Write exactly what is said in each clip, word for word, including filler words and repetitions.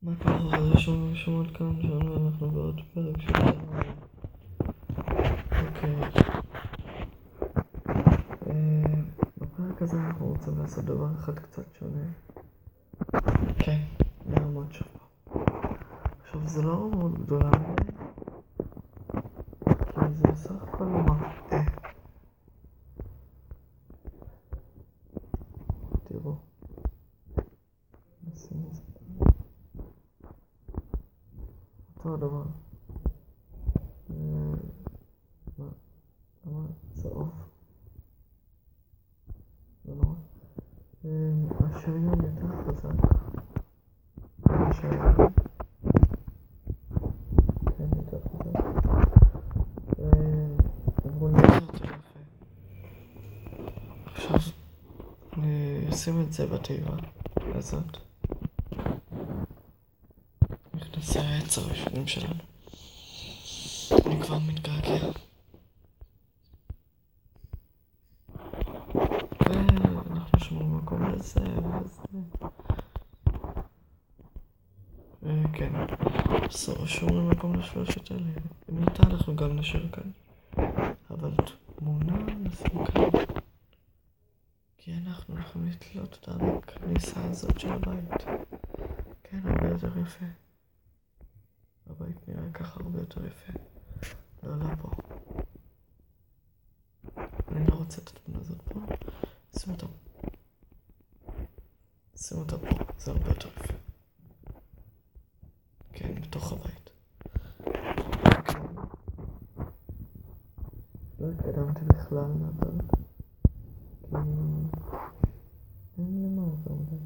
מה קורה? ראשון ושמות כאן שון ואנחנו בעוד פרק של דבר. אוקיי. בפרק הזה אנחנו רוצים לעשות דבר אחד קצת שונה. כן, נעמוד שם. עכשיו זה לא מאוד גדולה מדי, כי זה סך הכל מה? אה. תראו. נשים את זה. אותו הדבר. מה? למה? צהוב. לא נורא. השריון יותר חזק. השריון. כן, יותר חזק. והוא נראה יותר יפה. עכשיו, נשים את זה בתיבה הזאת. נכנסי העץ הראשונים שלנו. אני כבר מתגעגע. ואנחנו שמרו מקום לזה וזה. וכן, שומרים מקום לשלושת אלה. אם ניתן אנחנו גם נשאר כאן. אבל תמונה נשים כאן. כי אנחנו הולכים לתלות אותה בכניסה הזאת של הבית. כן, הרבה יותר יפה. הבית נראה ככה הרבה יותר יפה. לא, לא פה. אני לא רוצה את התמונה הזאת פה. שים אותה. שים אותה פה. זה הרבה יותר יפה. כן, בתוך הבית. לא התקדמתי בכלל, אבל... כי... אין לי מה זה עובד.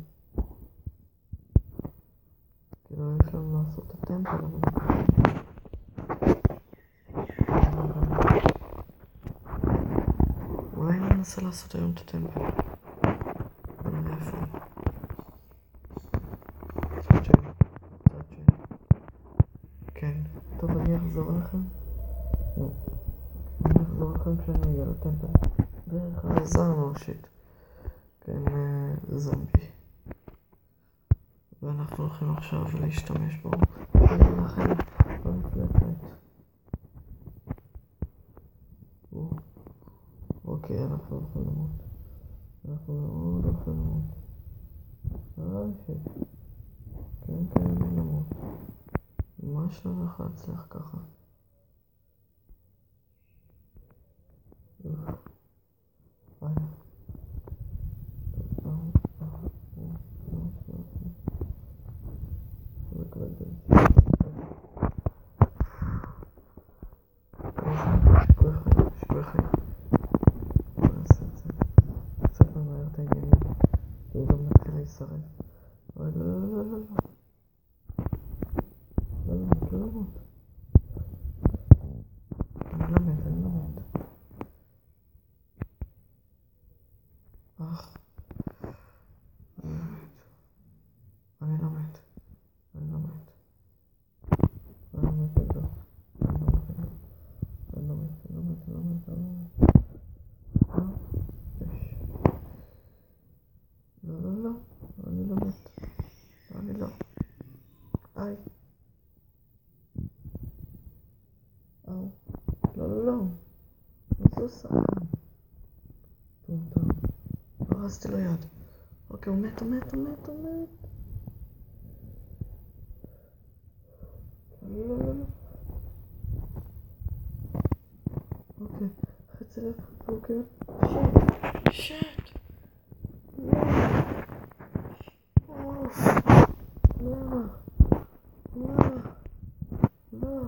כאילו, יש לנו לעשות את הטמפל, אבל... אולי ננסה לעשות היום את הטמפל. נראה איפה. צד שני. צד שני. כן. טוב, אני אחזור לכם. לא. אני אחזור לכם כשאני אגיע לטמפל. דרך האזר מרשית. כן, זומבי. ואנחנו הולכים עכשיו להשתמש בו. ולכן במפלצת. אוקיי, אנחנו הולכים למות. אנחנו מאוד הולכים למות. אה, שיט. כן, כן, אני למות. ממש לא יכול להצליח ככה. אוף. איי. אוי, לא, לא, לא, לא, לא. לא למות, לא למות. אני לא מת, אני לא מת. אך. אני לא מת. אני לא מת. אני לא מת. אני לא מת. אני לא מת. אני לא מת. אני לא מת. אני לא מת. אה? יש. לא, לא, לא. אני לא מת. אני לא. איי. אהו. לא, לא, לא. מה זה עושה? טוב, טוב. הרסתי לו יד. אוקיי, הוא מת, הוא מת, הוא מת, הוא מת. לא, לא, לא, לא. אוקיי, חצי לב. אוקיי. שט. שט. לא. אוף. לא. לא. לא.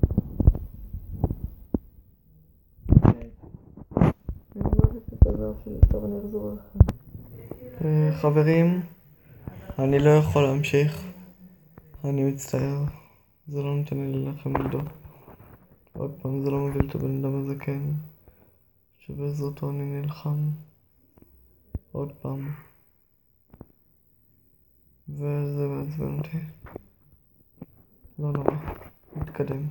אוקיי. אני לא יודעת את הדבר שלי. טוב, אני אחזור לכם. חברים, אני לא יכול להמשיך. אני מצטער. זה לא נותן לי ללחם נגדו. עוד פעם, זה לא מוביל את הבן אדם הזה, כן. שבעזרתו אני נלחם. עוד פעם. וזה מעצבן אותי. לא נורא. נתקדם.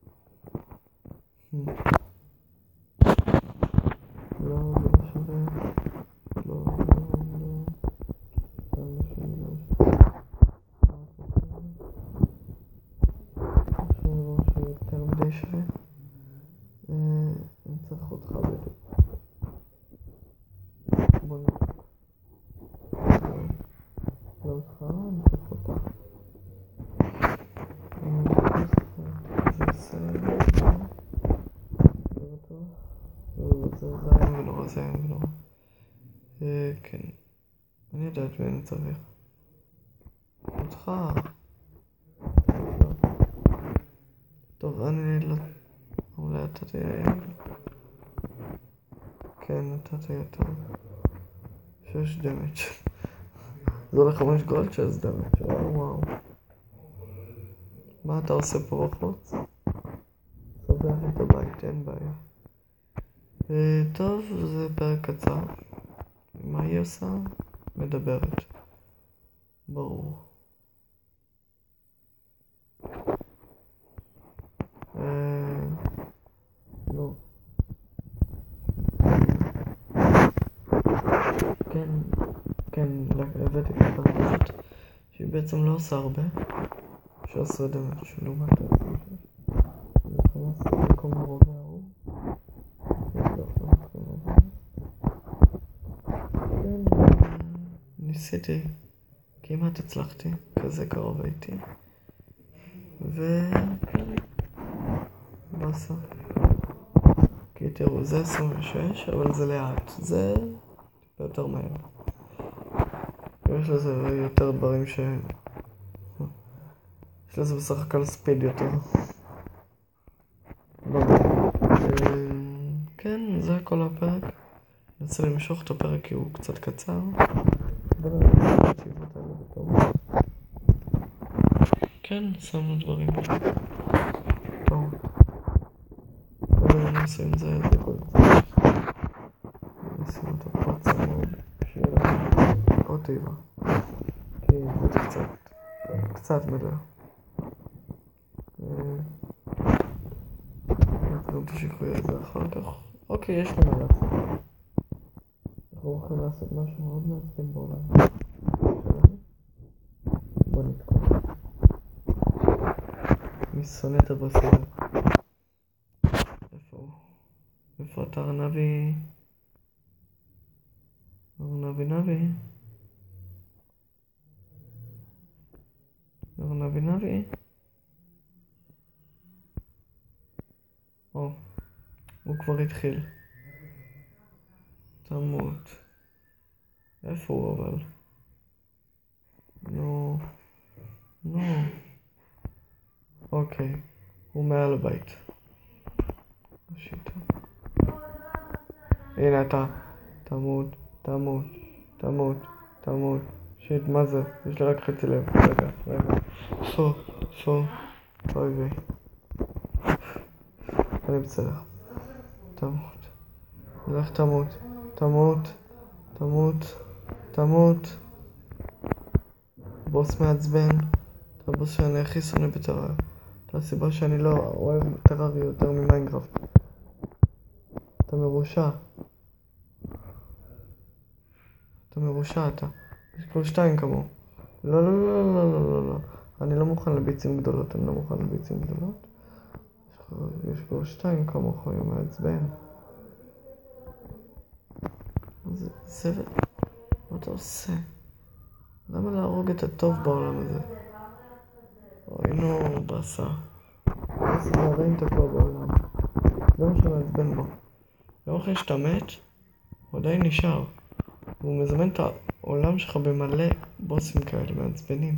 לא, זה לא שווה. לא, לא, לא. לא שווה. אותך, אני צריך אותך. זה בסדר. זה בטוח. זה זין ולא זין ולא. כן. אני יודעת מי אני צריך. אותך. טוב, אני לא... אולי אתה תהיה... כן, אתה תהיה טוב. שש דמג'. זה הולך חמש גולד, שש דמג'. וואו וואו. מה אתה עושה פה בחוץ? סובח את הבית, אין בעיה. טוב, זה פרק קצר. מה היא עושה? מדברת. ברור. לא. כן, כן, הבאתי ככה כזאת, שהיא בעצם לא עושה הרבה. שעושה דמג' לעומת העצמי שלי. זה נכנס במקום הרוב והרוב. כן, ניסיתי. כמעט הצלחתי, כזה קרוב הייתי. וכן, בסה. כי תראו, זה עשרים ושש, אבל זה לאט. זה טיפה יותר מהר. יש לזה יותר דברים ש... יש לזה בסך הכל ספיד יותר. כן, זה הכל הפרק. אני רוצה למשוך את הפרק כי הוא קצת קצר. כן, שמנו דברים. טוב. אבל אני אעשה עם זה את הכל. אני אשים אותו פה צמוד. שיהיה עוד טבע. כי זה קצת, קצת מלא. גם תשיקו את זה אחר כך. אוקיי, יש לי מה לעשות. אנחנו הולכים לעשות משהו מאוד מעצבן בעולם. בוא נתקוע. מי שונא את הבשר? איפה הוא? איפה אתה ארנבי? ארנבי נבי? ארנבי נבי? או, הוא כבר התחיל. תמות. איפה הוא אבל? נו, נו. אוקיי, הוא מעל הבית. שיטה. הנה אתה. תמות, תמות, תמות, תמות. שיט, מה זה? יש לי רק חצי לב. רגע, רגע. פו, פו. אוי ויי. אני בסדר. תמות. לך תמות. תמות. תמות. תמות. בוס מעצבן. אתה בוס שאני הכי שונא בטרריה. אתה הסיבה שאני לא אוהב טרריה יותר ממיינקראפט. אתה מרושע. אתה מרושע אתה. יש כבר שתיים כמו. לא לא לא לא לא לא לא. אני לא מוכן לביצים גדולות. אני לא מוכן לביצים גדולות. יש כבר שתיים כמוך, הוא מעצבן. זה זבל. מה אתה עושה? למה להרוג את הטוב בעולם הזה? אוי נו, בסה. בסה זה עדיין תקוע בעולם. זה מה שמעצבן בו. גם אחרי שאתה מת, הוא עדיין נשאר. והוא מזמן את העולם שלך במלא בוסים כאלה מעצבנים.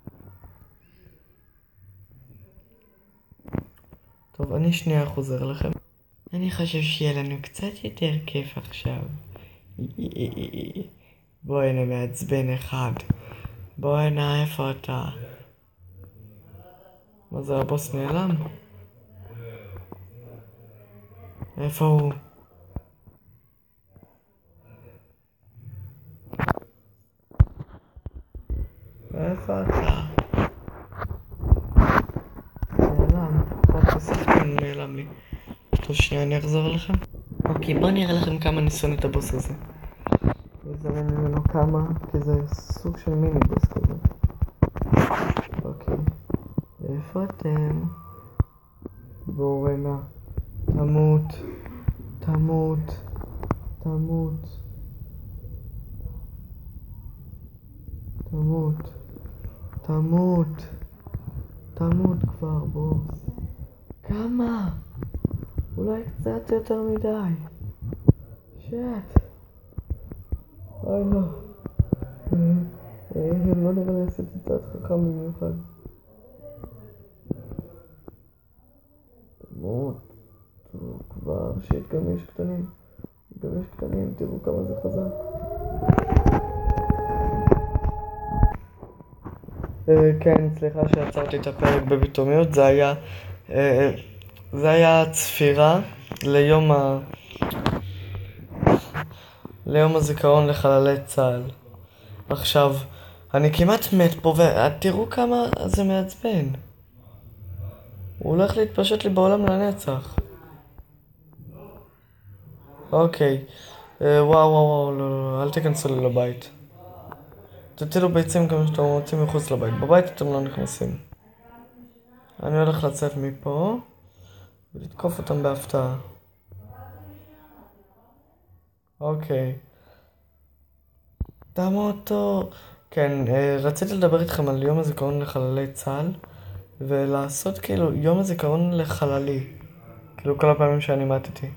טוב, אני שנייה חוזר לכם. אני חושב שיהיה לנו קצת יותר כיף עכשיו. בוא הנה מעצבן אחד. בוא הנה, איפה אתה? מה זה, הבוס נעלם? איפה הוא? איפה אתה? נעלם. חוק השחקן נעלם לי. טוב, שנייה, אני אחזור לכם. אוקיי, בואו נראה לכם כמה אני שונא את הבוס הזה. נזמן ממנו כמה, כי זה סוג של מיני בוס כזה. אוקיי. איפה אתם? בואו הנה. תמות. תמות. תמות. תמות. תמות. תמות כבר, בוס. כמה? אולי קצת יותר מדי. שט. אוי לא. לא נראה לי עשיתי צעד חכם במיוחד. תמות. טוב, כבר שיט, גם יש קטנים. גם יש קטנים, תראו כמה זה חזק. כן, סליחה שעצרתי את הפרק בביטומיות. זה היה זה היה הצפירה ליום ה... ליום הזיכרון לחללי צה"ל. עכשיו, אני כמעט מת פה, ותראו כמה זה מעצבן. הוא הולך להתפשט לי בעולם לנצח. אוקיי. וואו וואו וואו, לא, לא, אל תיכנסו לי לבית. תטילו ביצים כמה שאתם רוצים מחוץ לבית. בבית אתם לא נכנסים. אני הולך לצאת מפה ולתקוף אותם בהפתעה. אוקיי. תמותו. כן, רציתי לדבר איתכם על יום הזיכרון לחללי צה"ל, ולעשות כאילו יום הזיכרון לחללי. כאילו כל הפעמים שאני מתתי.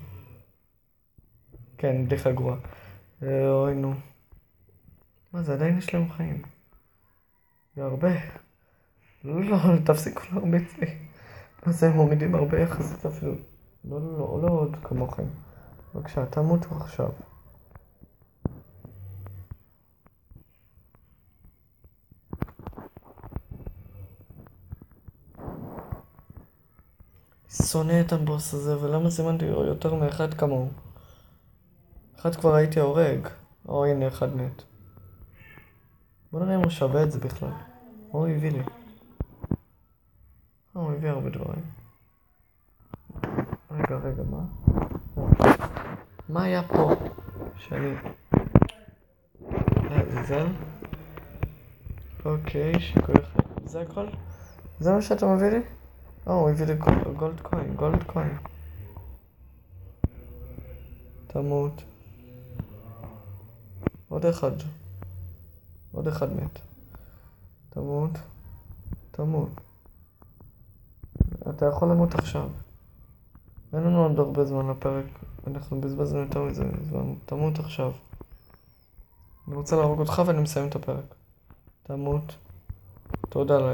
כן, בדיחה גרועה. אוי נו. מה זה, עדיין יש להם חיים. זה הרבה. לא, לא, תפסיקו להרביץ לי. מה זה, הם מורידים הרבה יחסית אפילו. לא, לא, לא, לא עוד כמוכם. בבקשה, תמותו עכשיו. שונא את הבוס הזה, ולמה זימנתי יותר מאחד כמוהו? אחד כבר הייתי הורג. או הנה, אחד מת. בוא נראה אם הוא שווה את זה בכלל. מה הוא הביא לי? אה, הוא הביא הרבה דברים. רגע, רגע, מה? מה היה פה? שאני... זה? אוקיי, שיקוי אחד. זה הכל? זה מה שאתה מביא לי? אה, הוא הביא לי גולד קוין, גולד קוין. תמות. עוד אחד. עוד אחד מת. תמות. תמות. אתה יכול למות עכשיו. אין לנו עוד הרבה זמן לפרק. אנחנו בזבזנו יותר מזה זמן. תמות עכשיו. אני רוצה להרוג אותך ואני מסיים את הפרק. תמות. תודה לאל.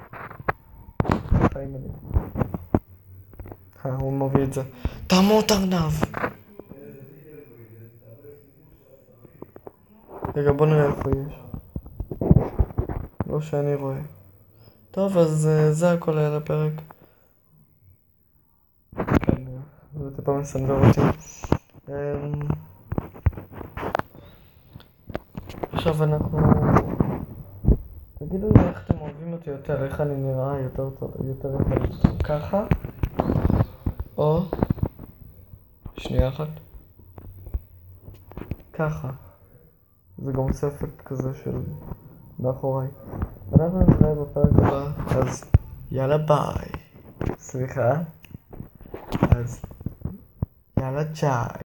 חיים עלי. אה, הוא מביא את זה. תמות ארנב. רגע, בוא נראה איפה יש. לא שאני רואה. טוב, אז זה הכל היה לפרק. כן, זה טיפה מסנבר אותי. עכשיו אנחנו... תגידו לי איך אתם אוהבים אותי יותר, איך אני נראה יותר טוב, יותר טוב. ככה? או... שנייה אחת. ככה. זה גם עושה אפקט כזה של מאחוריי. אנחנו נראה בפרק הבא, אז יאללה ביי. סליחה. אז יאללה צ'אי.